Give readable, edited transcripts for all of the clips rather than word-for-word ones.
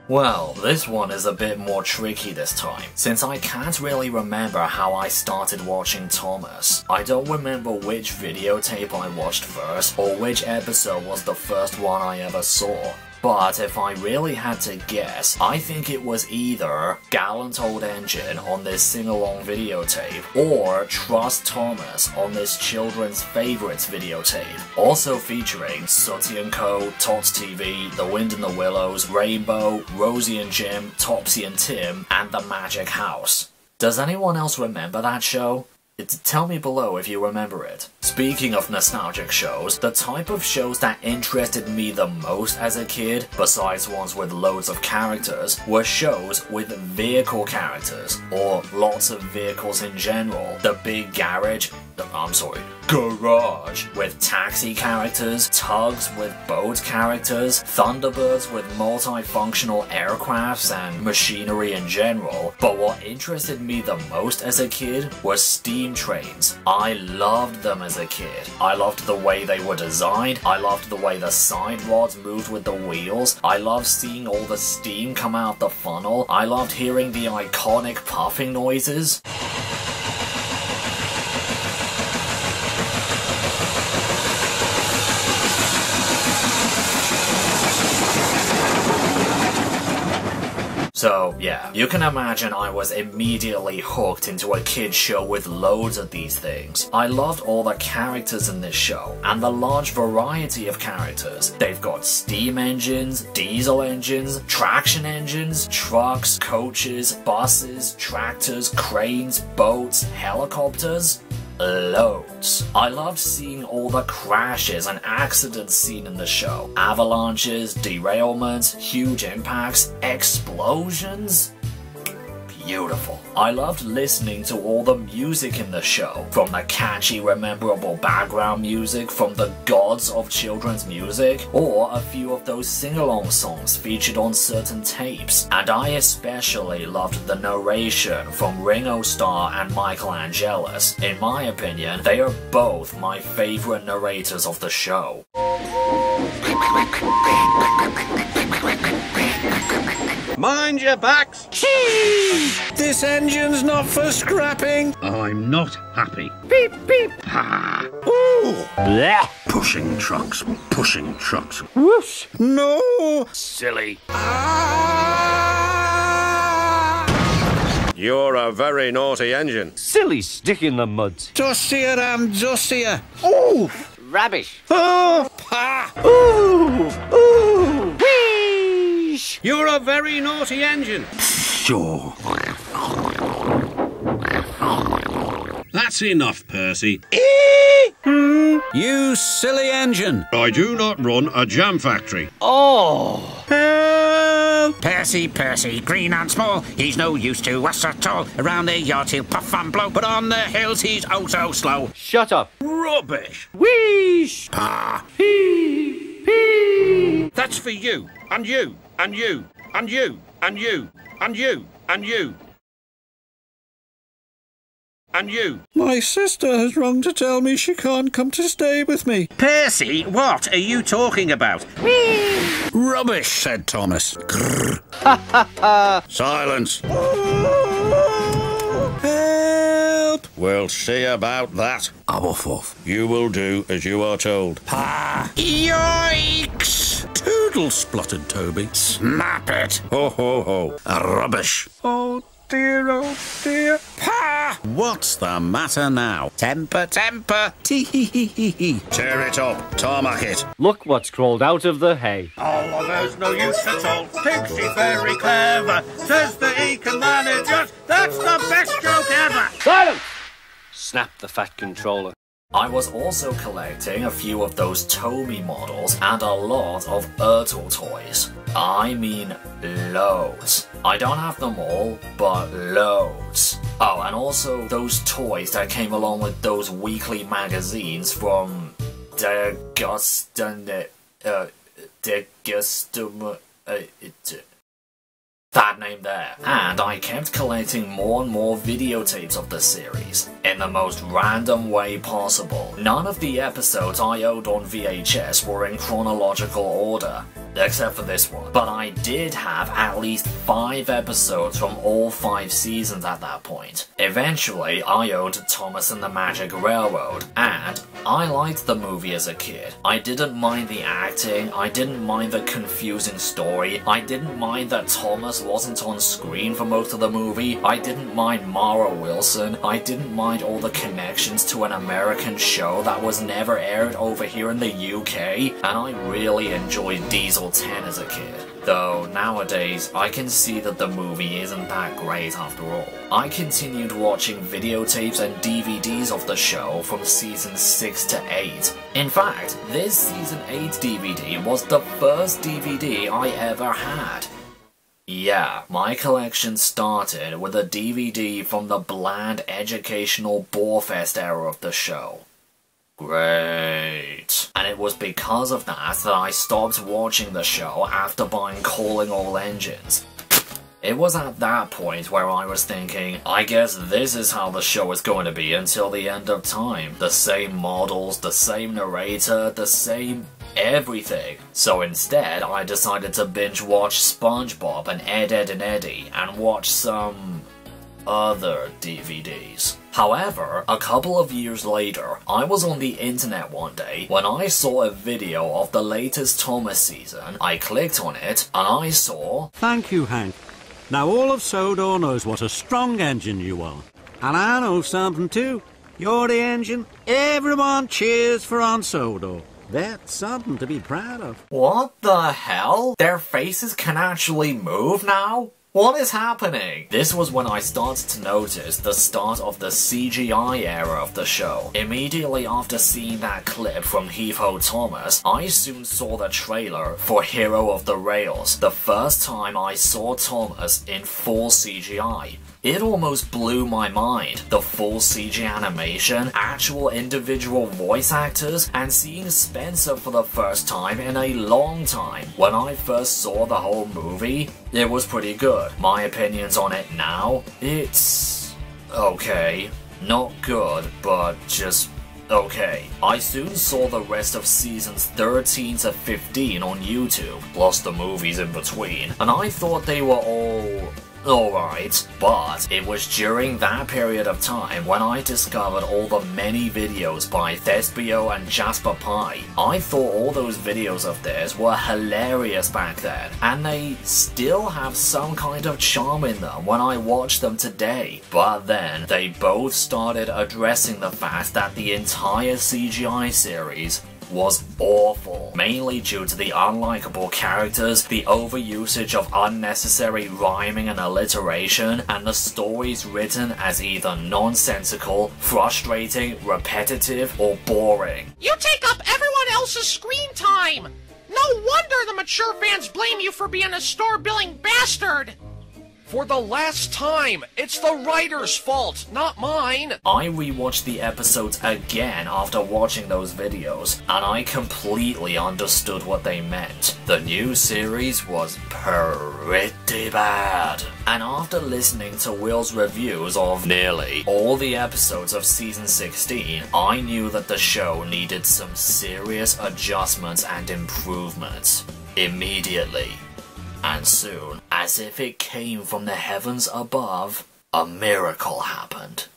Well, this one is a bit more tricky this time, since I can't really remember how I started watching Thomas. I don't remember which videotape I watched first, or which episode was the first one I ever saw. But if I really had to guess, I think it was either Gallant Old Engine on this sing-along videotape, or Trust Thomas on this Children's Favorites videotape, also featuring Sooty and Co, Tots TV, The Wind in the Willows, Rainbow, Rosie and Jim, Topsy and Tim, and The Magic House. Does anyone else remember that show? Tell me below if you remember it. Speaking of nostalgic shows, the type of shows that interested me the most as a kid, besides ones with loads of characters, were shows with vehicle characters, or lots of vehicles in general. The Big Garage with taxi characters, Tugs with boat characters, Thunderbirds with multifunctional aircrafts and machinery in general. But what interested me the most as a kid was steam trains. I loved them as a kid. I loved the way they were designed, I loved the way the side rods moved with the wheels, I loved seeing all the steam come out the funnel, I loved hearing the iconic puffing noises. So yeah, you can imagine I was immediately hooked into a kid's show with loads of these things. I loved all the characters in this show, and the large variety of characters. They've got steam engines, diesel engines, traction engines, trucks, coaches, buses, tractors, cranes, boats, helicopters. Loads. I loved seeing all the crashes and accidents seen in the show. Avalanches, derailments, huge impacts, explosions. Beautiful. I loved listening to all the music in the show, from the catchy, memorable background music from the gods of children's music, or a few of those sing-along songs featured on certain tapes. And I especially loved the narration from Ringo Starr and Michael Angelis. In my opinion, they are both my favorite narrators of the show. Mind your backs! This engine's not for scrapping! I'm not happy. Beep, beep! Ha! Ooh! Blech. Pushing trucks, pushing trucks. Whoosh! No! Silly. Ah! You're a very naughty engine. Silly stick in the mud. Dossier and dossier. Ooh! Rubbish. Oh! Pa! Ooh! Ooh! Whee! You're a very naughty engine. Sure. That's enough, Percy. You silly engine. I do not run a jam factory. Oh! Help! Percy, green and small, he's no use to us at all. Around the yards he'll puff and blow, but on the hills he's oh so slow. Shut up. Rubbish. Wheesh! Pa! Hee! Hee! That's for you, and you, and you, and you, and you, and you, and you. And you. My sister has rung to tell me she can't come to stay with me. Percy, what are you talking about? Whee! Rubbish, said Thomas. Grrr. Silence. Help! We'll see about that. Off. You will do as you are told. Pa! Yikes! Toodle, spluttered Toby. Snap it! Ho, ho, ho. Rubbish! Oh dear! Pa! What's the matter now? Temper! Tee-hee-hee-hee-hee. Tear it up. Tarmac it. Look what's crawled out of the hay. Oh, there's no use at all. Thinks he's very clever. Says that he can manage us. That's the best joke ever. Silence! Snap the fat controller. I was also collecting a few of those Tomy models and a lot of Ertl toys. I mean loads. I don't have them all, but loads. Oh, and also those toys that came along with those weekly magazines from that name there. And I kept collecting more and more videotapes of the series, in the most random way possible. None of the episodes I owned on VHS were in chronological order. except for this one. But I did have at least 5 episodes from all 5 seasons at that point. Eventually, I owned Thomas and the Magic Railroad, and I liked the movie as a kid. I didn't mind the acting, I didn't mind the confusing story, I didn't mind that Thomas wasn't on screen for most of the movie, I didn't mind Mara Wilson, I didn't mind all the connections to an American show that was never aired over here in the UK, and I really enjoyed Diesel 10 as a kid. Though nowadays, I can see that the movie isn't that great after all. I continued watching videotapes and DVDs of the show from seasons 6 to 8. In fact, this season 8 DVD was the first DVD I ever had. Yeah, my collection started with a DVD from the bland educational borefest era of the show. Great. And it was because of that I stopped watching the show after buying Calling All Engines. It was at that point where I was thinking, I guess this is how the show is going to be until the end of time. The same models, the same narrator, the same everything. So instead, I decided to binge watch SpongeBob and Ed, Edd and Eddy and watch some other DVDs. However, a couple of years later, I was on the internet one day when I saw a video of the latest Thomas season. I clicked on it and I saw... Thank you, Hank. Now all of Sodor knows what a strong engine you are. And I know something too. You're the engine. Everyone cheers for on Sodor. That's something to be proud of. What the hell? Their faces can actually move now? What is happening? This was when I started to notice the start of the CGI era of the show. Immediately after seeing that clip from Heave-Ho Thomas, I soon saw the trailer for Hero of the Rails, the first time I saw Thomas in full CGI. It almost blew my mind. The full CG animation, actual individual voice actors, and seeing Spencer for the first time in a long time. When I first saw the whole movie, it was pretty good. My opinions on it now? It's... okay. Not good, but just... okay. I soon saw the rest of seasons 13 to 15 on YouTube, plus the movies in between, and I thought they were all... alright, but it was during that period of time when I discovered all the many videos by Thespio and Jasper Pie. I thought all those videos of theirs were hilarious back then, and they still have some kind of charm in them when I watch them today. But then, they both started addressing the fact that the entire CGI series was awful, mainly due to the unlikable characters, the overusage of unnecessary rhyming and alliteration, and the stories written as either nonsensical, frustrating, repetitive, or boring. You take up everyone else's screen time! No wonder the mature fans blame you for being a store-billing bastard! For the last time, it's the writer's fault, not mine! I rewatched the episodes again after watching those videos, and I completely understood what they meant. The new series was pretty bad. And after listening to Will's reviews of nearly all the episodes of season 16, I knew that the show needed some serious adjustments and improvements. Immediately. And soon, as if it came from the heavens above, a miracle happened.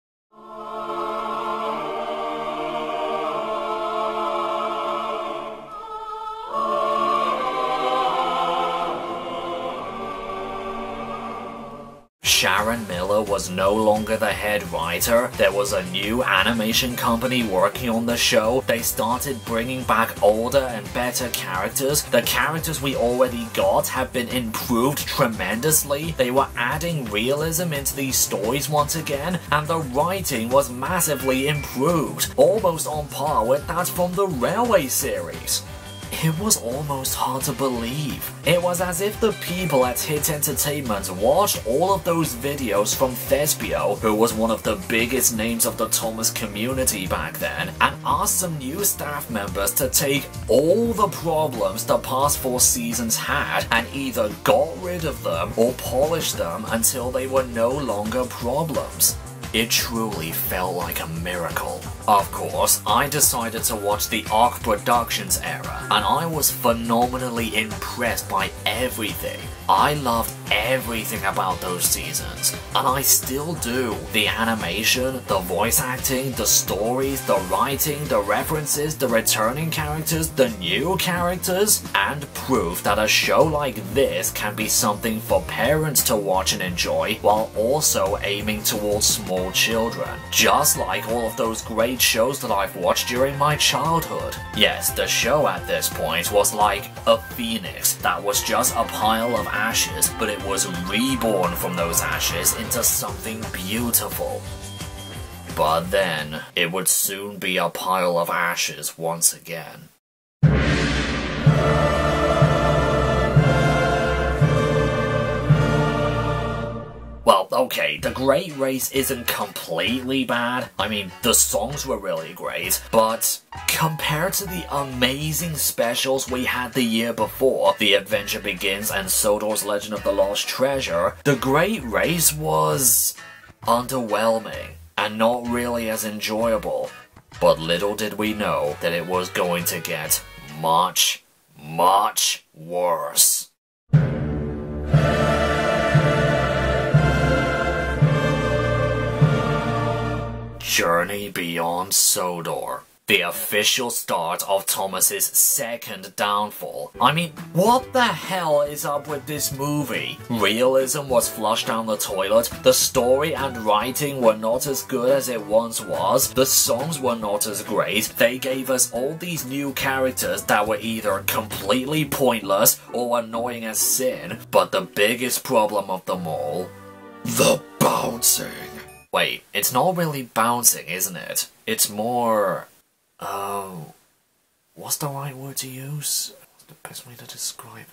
Sharon Miller was no longer the head writer. There was a new animation company working on the show. They started bringing back older and better characters. The characters we already got have been improved tremendously. They were adding realism into these stories once again, and the writing was massively improved, almost on par with that from the Railway series. It was almost hard to believe. It was as if the people at Hit Entertainment watched all of those videos from Thespio, who was one of the biggest names of the Thomas community back then, and asked some new staff members to take all the problems the past 4 seasons had and either got rid of them or polished them until they were no longer problems. It truly felt like a miracle. Of course, I decided to watch the ARC Productions era, and I was phenomenally impressed by everything. I loved everything about those seasons, and I still do. The animation, the voice acting, the stories, the writing, the references, the returning characters, the new characters, and proof that a show like this can be something for parents to watch and enjoy while also aiming towards small children. Just like all of those great shows that I've watched during my childhood. Yes, the show at this point was like a phoenix that was just a pile of ashes, but it was reborn from those ashes into something beautiful. But then, it would soon be a pile of ashes once again. Well, okay, The Great Race isn't completely bad. I mean, the songs were really great, but compared to the amazing specials we had the year before, The Adventure Begins and Sodor's Legend of the Lost Treasure, The Great Race was underwhelming and not really as enjoyable. But little did we know that it was going to get much, much worse. Journey Beyond Sodor. The official start of Thomas's second downfall. I mean, what the hell is up with this movie? Realism was flushed down the toilet, the story and writing were not as good as it once was, the songs were not as great, they gave us all these new characters that were either completely pointless or annoying as sin, but the biggest problem of them all, the bouncing. Wait, it's not really bouncing, isn't it? It's more... what's the right word to use? What's the best way to describe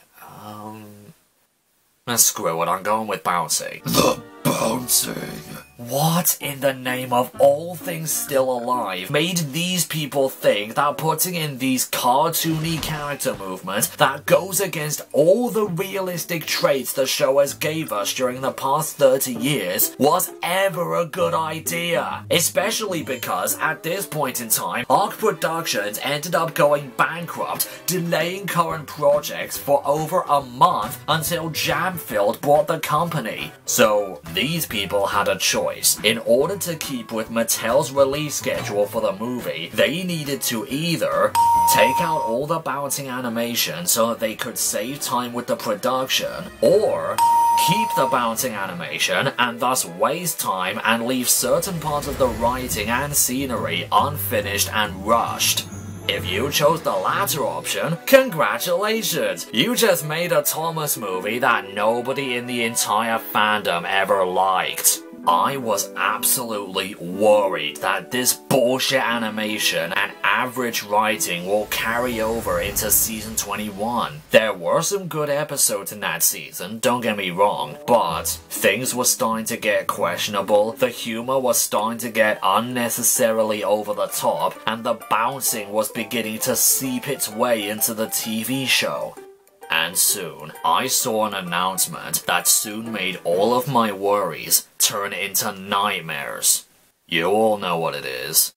it? Screw it, I'm going with bouncing. The bouncing. What in the name of all things still alive made these people think that putting in these cartoony character movements that goes against all the realistic traits the show has gave us during the past 30 years was ever a good idea? Especially because at this point in time, ARC Productions ended up going bankrupt, delaying current projects for over a month until Jam-Filled bought the company. So these people had a choice. In order to keep with Mattel's release schedule for the movie, they needed to either take out all the bouncing animation so that they could save time with the production, or keep the bouncing animation and thus waste time and leave certain parts of the writing and scenery unfinished and rushed. If you chose the latter option, congratulations! You just made a Thomas movie that nobody in the entire fandom ever liked. I was absolutely worried that this bullshit animation and average writing will carry over into season 21. There were some good episodes in that season, don't get me wrong, but things were starting to get questionable, the humor was starting to get unnecessarily over the top, and the bouncing was beginning to seep its way into the TV show. And soon, I saw an announcement that soon made all of my worries turn into nightmares. You all know what it is.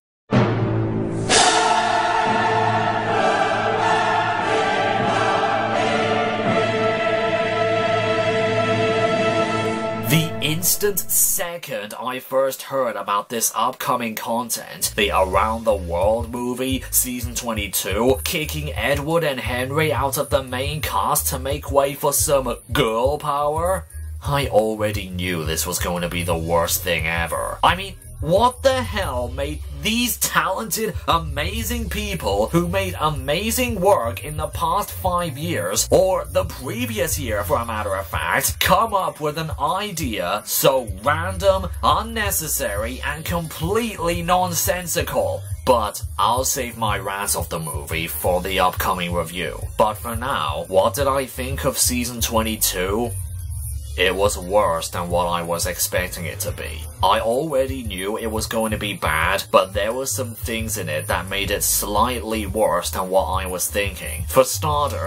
The instant second I first heard about this upcoming content, the Around the World movie, season 22, kicking Edward and Henry out of the main cast to make way for some girl power, I already knew this was going to be the worst thing ever. I mean, what the hell made these talented, amazing people who made amazing work in the past 5 years, or the previous year for a matter of fact, come up with an idea so random, unnecessary, and completely nonsensical? But I'll save my rant of the movie for the upcoming review. But for now, what did I think of season 22? It was worse than what I was expecting it to be. I already knew it was going to be bad, but there were some things in it that made it slightly worse than what I was thinking. For starters,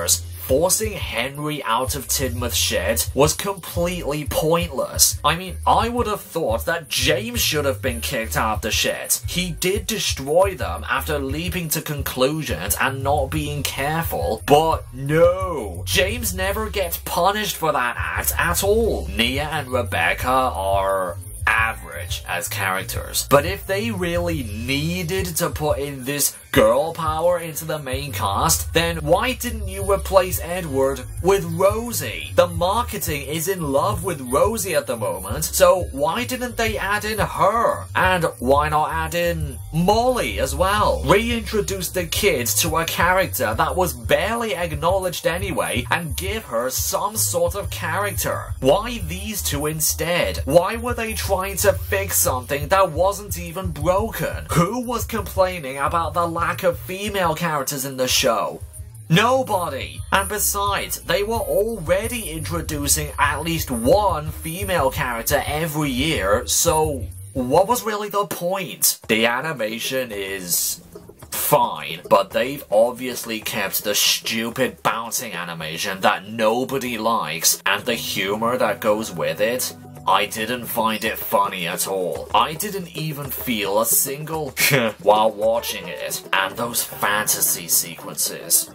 forcing Henry out of Tidmouth's shed was completely pointless. I mean, I would have thought that James should have been kicked out of the shed. He did destroy them after leaping to conclusions and not being careful, but no. James never gets punished for that act at all. Nia and Rebecca are average as characters, but if they really needed to put in this girl power into the main cast, then why didn't you replace Edward with Rosie? The marketing is in love with Rosie at the moment, so why didn't they add in her? And why not add in Molly as well? Reintroduce the kid to a character that was barely acknowledged anyway and give her some sort of character. Why these two instead? Why were they trying to fix something that wasn't even broken? Who was complaining about the lack of female characters in the show? Nobody! And besides, they were already introducing at least one female character every year, so what was really the point? The animation is fine, but they've obviously kept the stupid bouncing animation that nobody likes and the humor that goes with it. I didn't find it funny at all. I didn't even feel a single while watching it. And those fantasy sequences.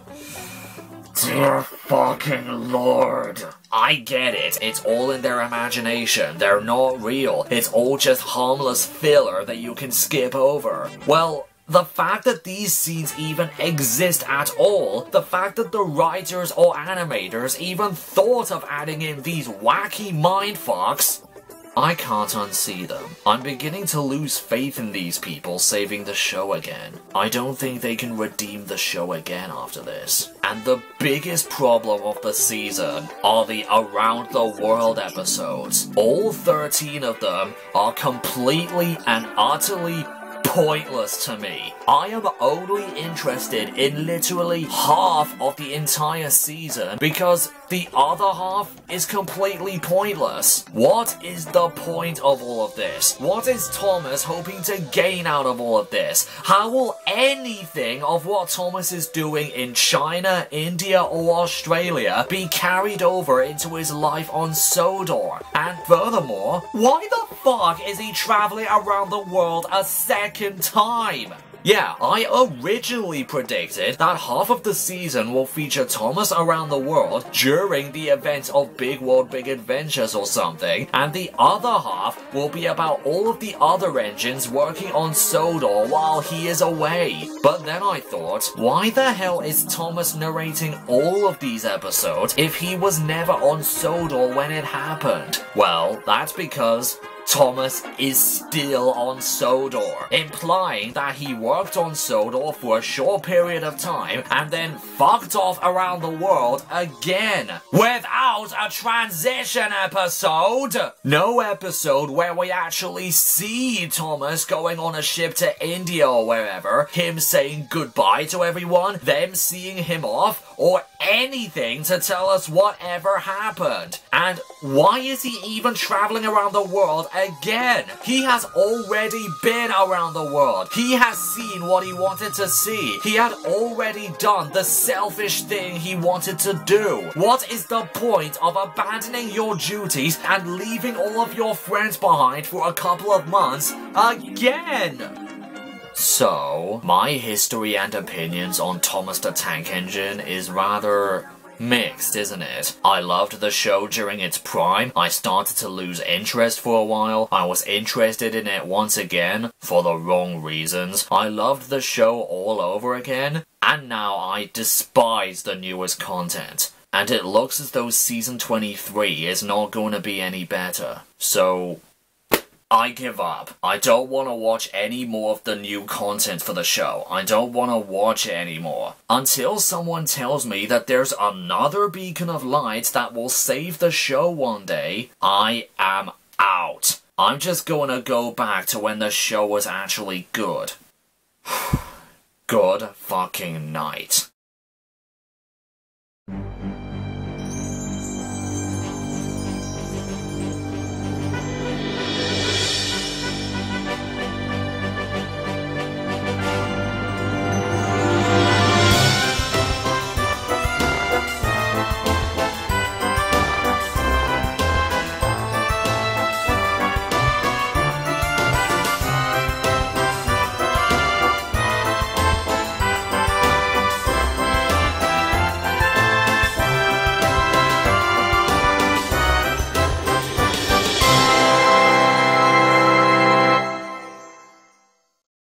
Dear fucking lord. I get it. It's all in their imagination. They're not real. It's all just harmless filler that you can skip over. Well, the fact that these scenes even exist at all, the fact that the writers or animators even thought of adding in these wacky mindfucks, I can't unsee them. I'm beginning to lose faith in these people saving the show again. I don't think they can redeem the show again after this. And the biggest problem of the season are the Around the World episodes. All 13 of them are completely and utterly pointless to me. I am only interested in literally half of the entire season because the other half is completely pointless. What is the point of all of this? What is Thomas hoping to gain out of all of this? How will anything of what Thomas is doing in China, India, or Australia be carried over into his life on Sodor? And furthermore, why the fuck is he traveling around the world a second time? Yeah, I originally predicted that half of the season will feature Thomas around the world during the events of Big World Big Adventures or something, and the other half will be about all of the other engines working on Sodor while he is away. But then I thought, why the hell is Thomas narrating all of these episodes if he was never on Sodor when it happened? Well, that's because Thomas is still on Sodor, implying that he worked on Sodor for a short period of time and then fucked off around the world again, without a transition episode! No episode where we actually see Thomas going on a ship to India or wherever, him saying goodbye to everyone, them seeing him off, or anything to tell us whatever happened. And why is he even traveling around the world again? He has already been around the world. He has seen what he wanted to see. He had already done the selfish thing he wanted to do. What is the point of abandoning your duties and leaving all of your friends behind for a couple of months again? So, my history and opinions on Thomas the Tank Engine is rather mixed, isn't it? I loved the show during its prime. I started to lose interest for a while. I was interested in it once again, for the wrong reasons. I loved the show all over again, and now I despise the newest content. And it looks as though Season 23 is not going to be any better. So I give up. I don't want to watch any more of the new content for the show. I don't want to watch it anymore. Until someone tells me that there's another beacon of light that will save the show one day, I am out. I'm just going to go back to when the show was actually good. Good fucking night.